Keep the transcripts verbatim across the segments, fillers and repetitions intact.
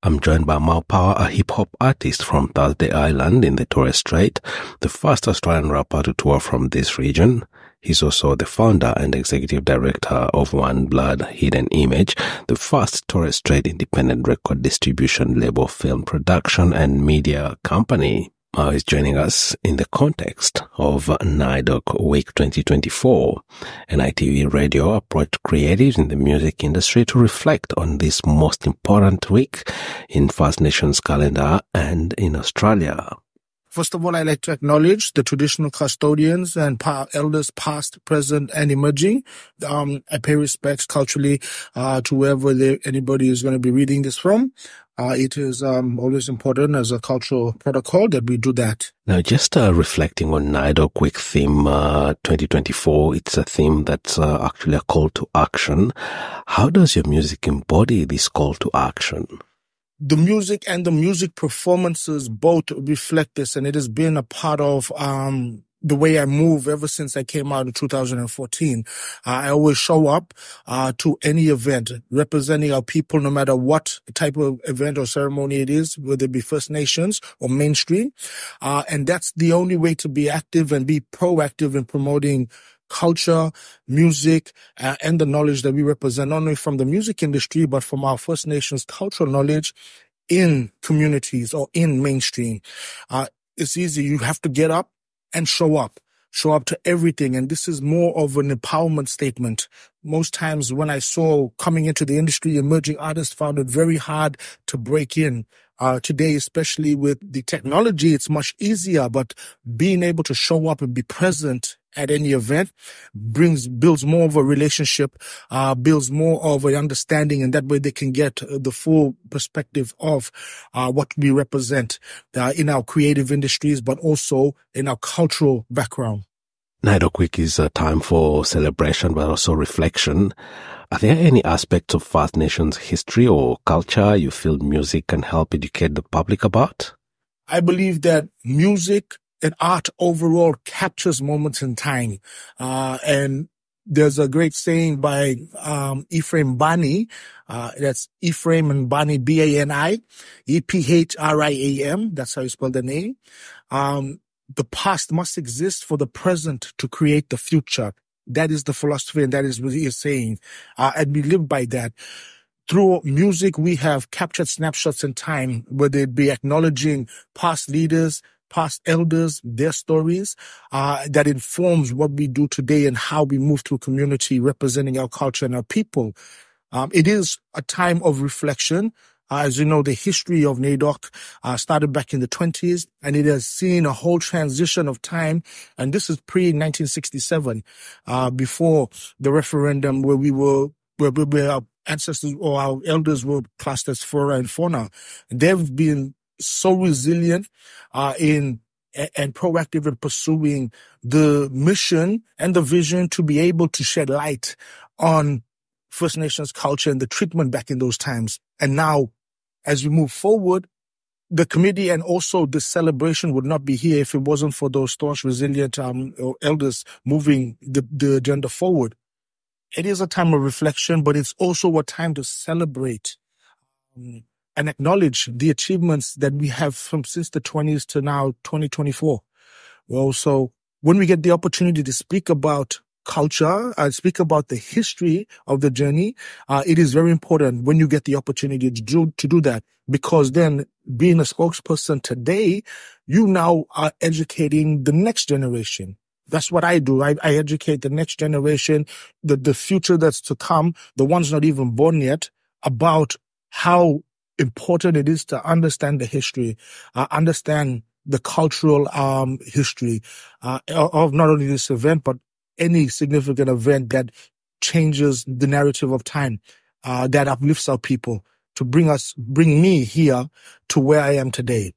I'm joined by Mau Power, a hip-hop artist from Thursday Island in the Torres Strait, the first Australian rapper to tour from this region. He's also the founder and executive director of One Blood Hidden Image, the first Torres Strait independent record distribution label, film production and media company. Mau is joining us in the context of NAIDOC Week twenty twenty-four. N I T V Radio approached creatives in the music industry to reflect on this most important week in First Nations calendar and in Australia. First of all, I'd like to acknowledge the traditional custodians and pa- elders past, present, and emerging. Um, I pay respects culturally uh, to wherever they, anybody is going to be reading this from. Uh, it is um, always important as a cultural protocol that we do that. Now, just uh, reflecting on NAIDOC Week theme uh, twenty twenty-four, it's a theme that's uh, actually a call to action. How does your music embody this call to action? The music and the music performances both reflect this, and it has been a part of um the way I move ever since I came out in two thousand fourteen. Uh, I always show up uh to any event representing our people, no matter what type of event or ceremony it is, whether it be First Nations or mainstream. Uh, and that's the only way to be active and be proactive in promoting culture, music, uh, and the knowledge that we represent, not only from the music industry, but from our First Nations cultural knowledge in communities or in mainstream. Uh, it's easy. You have to get up and show up, show up to everything. And this is more of an empowerment statement. Most times when I saw coming into the industry, emerging artists found it very hard to break in. Uh, today, especially with the technology, it's much easier, but being able to show up and be present at any event brings, builds more of a relationship, uh, builds more of an understanding, and that way they can get uh, the full perspective of, uh, what we represent, uh, in our creative industries, but also in our cultural background. NAIDOC Week is a time for celebration, but also reflection. Are there any aspects of First Nations history or culture you feel music can help educate the public about? I believe that music and art overall captures moments in time. Uh, and there's a great saying by um, Ephraim Bani, uh, that's Ephraim and Bani, B A N I, E P H R I A M, that's how you spell the name. Um, the past must exist for the present to create the future. That is the philosophy, and that is what he is saying. Uh, and we live by that. Through music, we have captured snapshots in time, whether it be acknowledging past leaders, past elders, their stories, uh, that informs what we do today and how we move through community representing our culture and our people. Um, it is a time of reflection. Uh, as you know, the history of NAIDOC uh, started back in the twenties, and it has seen a whole transition of time. And this is pre nineteen sixty-seven, uh, before the referendum where we were, where, where our ancestors or our elders were classed as flora and fauna. They've been so resilient uh, in and proactive in pursuing the mission and the vision to be able to shed light on First Nations culture and the treatment back in those times. And now, as we move forward, the committee and also the celebration would not be here if it wasn't for those staunch, resilient um, elders moving the, the agenda forward. It is a time of reflection, but it's also a time to celebrate um, and acknowledge the achievements that we have from since the twenties to now twenty twenty-four. Well, so when we get the opportunity to speak about culture, uh, speak about the history of the journey, uh, it is very important when you get the opportunity to do, to do that, because then being a spokesperson today, you now are educating the next generation. That's what I do. I, I educate the next generation, the, the future that's to come, the ones not even born yet, about how important it is to understand the history, uh, understand the cultural um, history uh, of not only this event, but any significant event that changes the narrative of time, uh, that uplifts our people to bring us, bring me here to where I am today.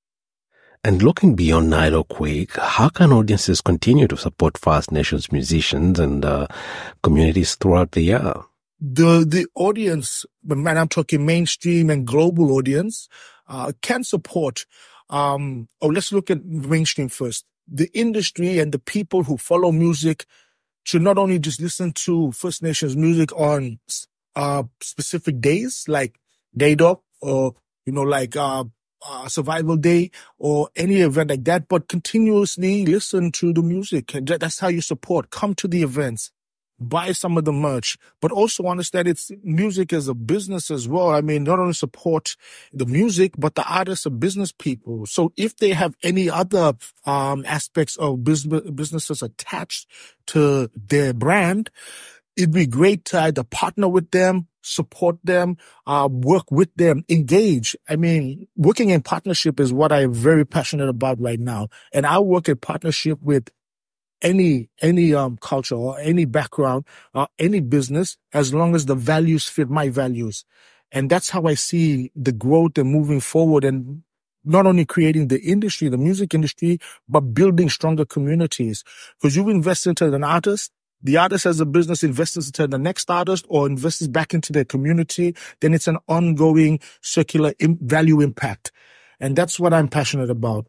And looking beyond NAIDOC Week, how can audiences continue to support First Nations musicians and uh, communities throughout the year? The the audience, when I'm talking mainstream and global audience, uh, can support. Um, oh, let's look at mainstream first. The industry and the people who follow music should not only just listen to First Nations music on uh, specific days like NAIDOC or you know, like uh, uh, Survival Day or any event like that, but continuously listen to the music. And that's how you support. Come to the events. Buy some of the merch, but also understand it's music as a business as well. I mean, not only support the music, but the artists are business people. So if they have any other um, aspects of business, businesses attached to their brand, it'd be great to either partner with them, support them, uh, work with them, engage. I mean, working in partnership is what I'm very passionate about right now. And I work in partnership with any any um culture or any background or any business, as long as the values fit my values. And that's how I see the growth and moving forward, and not only creating the industry, the music industry, but building stronger communities. Because you invest into an artist, the artist as a business invests into the next artist or invests back into their community, then it's an ongoing circular im- value impact. And that's what I'm passionate about.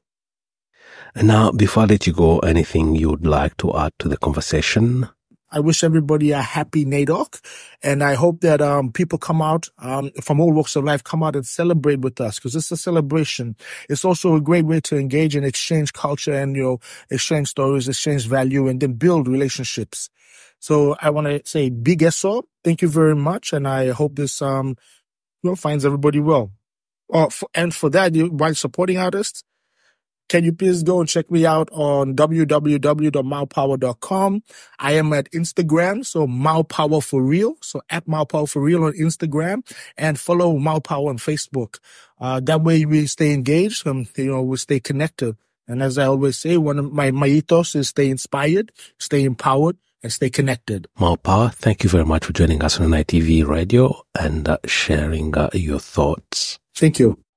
And now, before I let you go, anything you would like to add to the conversation? I wish everybody a happy NAIDOC, and I hope that um, people come out um, from all walks of life, come out and celebrate with us, because it's a celebration. It's also a great way to engage and exchange culture and, you know, exchange stories, exchange value, and then build relationships. So I want to say big S O, thank you very much, and I hope this um, you know, finds everybody well. Oh, for, and for that, you, while supporting artists, can you please go and check me out on w w w dot mau power dot com. I am at Instagram, so Mau Power for Real. So at Mau Power for Real on Instagram, and follow Mau Power on Facebook. Uh, that way we stay engaged and, you know, we stay connected. And as I always say, one of my, my ethos is stay inspired, stay empowered, and stay connected. Mau Power, thank you very much for joining us on N I T V Radio and uh, sharing uh, your thoughts. Thank you.